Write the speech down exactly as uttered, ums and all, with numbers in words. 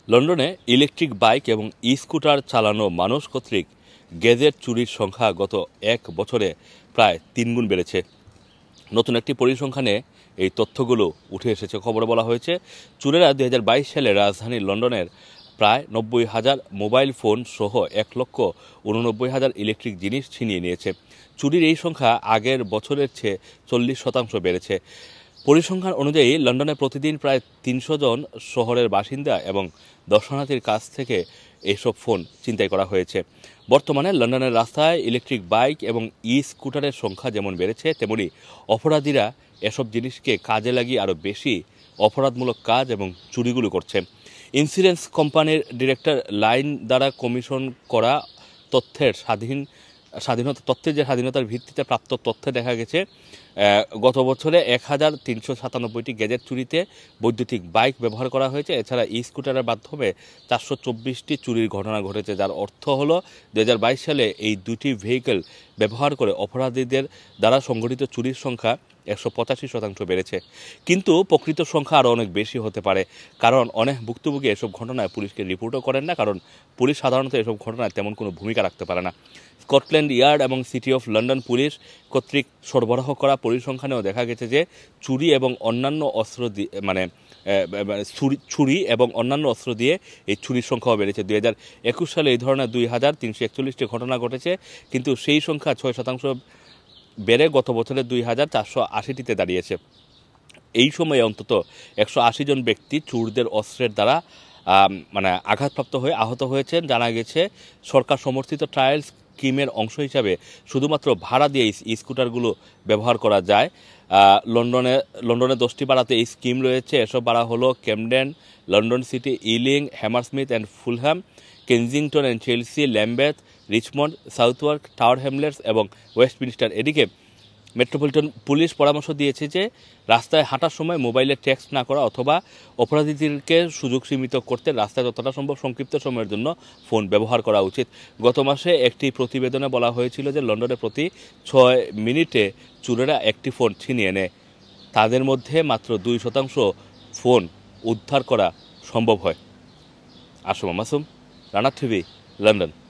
লন্ডনে electric bike এবং ই scooter চালানো মানুষ কর্তৃক গ্যাজেট চুরির সংখ্যা গত এক বছরে প্রায় তিনগুণ বেড়েছে। নতুন একটি পরিসংখ্যানে এই তথ্যগুলো উঠে এসেছে। খবরে বলা হয়েছে, চোরেরা দুই হাজার বাইশ সালে রাজধানী লন্ডনের প্রায় নব্বই হাজার মোবাইল ফোন সহ এক লক্ষ উননব্বই হাজার ইলেকট্রিক জিনিস ছিনিয়ে নিয়েছে। চুরির এই সংখ্যা আগের বছরের চেয়ে চল্লিশ শতাংশ বেড়েছে। পরিসংখ্যান অনুযায়ী লন্ডনে প্রতিদিন প্রায় তিনশো জন শহরের বাসিন্দা এবং দর্শনার্থীর কাছ থেকে এইসব ফোন ছিনতাই করা হয়েছে। বর্তমানে লন্ডনের রাস্তায় ইলেকট্রিক বাইক এবং ই স্কুটারের সংখ্যা যেমন বেড়েছে, তেমনি অপরাধীরা এসব জিনিসকে কাজে লাগিয়ে আরও বেশি অপরাধমূলক কাজ এবং চুরিগুলো করছে। ইন্স্যুরেন্স কোম্পানির ডিরেক্টর লাইন দ্বারা কমিশন করা তথ্যের স্বাধীন স্বাধীনতা তথ্যের যে স্বাধীনতার ভিত্তিতে প্রাপ্ত তথ্যে দেখা গেছে, গত বছরে এক হাজার তিনশো সাতানব্বইটি গ্যাজেট চুরিতে বৈদ্যুতিক বাইক ব্যবহার করা হয়েছে। এছাড়া ই স্কুটারের মাধ্যমে চারশো চব্বিশটি চুরির ঘটনা ঘটেছে, যার অর্থ হলো দু হাজার বাইশ সালে এই দুটি ভেহিকেল ব্যবহার করে অপরাধীদের দ্বারা সংঘটিত চুরির সংখ্যা একশো পঁচাশি শতাংশ বেড়েছে। কিন্তু প্রকৃত সংখ্যা আরও অনেক বেশি হতে পারে, কারণ অনেক ভুক্তভোগী এসব ঘটনায় পুলিশকে রিপোর্টও করেন না, কারণ পুলিশ সাধারণত এসব ঘটনায় তেমন কোনো ভূমিকা রাখতে পারে না। স্কটল্যান্ড ইয়ার্ড এবং সিটি অফ লন্ডন পুলিশ কর্তৃক সরবরাহ করা পরিসংখ্যানেও দেখা গেছে যে চুরি এবং অন্যান্য অস্ত্র দিয়ে মানে ছুরি এবং অন্যান্য অস্ত্র দিয়ে এই চুরির সংখ্যাও বেড়েছে। দুই হাজার একুশ সালে এই ধরনের দুই হাজার তিনশো একচল্লিশটি ঘটনা ঘটেছে, কিন্তু সেই সংখ্যা ছয় শতাংশ বেড়ে গত বছরে দুই হাজার চারশো আশিটিতে দাঁড়িয়েছে। এই সময়ে অন্তত একশো আশি জন ব্যক্তি চোরদের অস্ত্রের দ্বারা মানে আঘাতপ্রাপ্ত হয়ে আহত হয়েছেন। জানা গেছে, সরকার সমর্থিত ট্রায়াল স্কিমের অংশ হিসাবে শুধুমাত্র ভাড়া দিয়ে ই স্কুটারগুলো ব্যবহার করা যায়। লন্ডনে লন্ডনে দশটি ভাড়াতে এই স্কিম রয়েছে। এসব ভাড়া হলো Camden, London City, Ealing, Hammersmith and Fulham, Kensington and Chelsea, Lambeth, Richmond, Southwark, Tower Hamlets এবং ওয়েস্টমিনস্টার। এদিকে মেট্রোপলিটন পুলিশ পরামর্শ দিয়েছে যে রাস্তায় হাঁটার সময় মোবাইলে টেক্সট না করা অথবা অপরাধীদেরকে সুযোগ সীমিত করতে রাস্তায় যতটা সম্ভব সংক্ষিপ্ত সময়ের জন্য ফোন ব্যবহার করা উচিত। গত মাসে একটি প্রতিবেদনে বলা হয়েছিল যে লন্ডনে প্রতি ছয় মিনিটে চোরেরা একটি ফোন ছিনিয়ে নেয়। তাদের মধ্যে মাত্র দুই শতাংশ ফোন উদ্ধার করা সম্ভব হয়। S M Masum, Rana TV, London.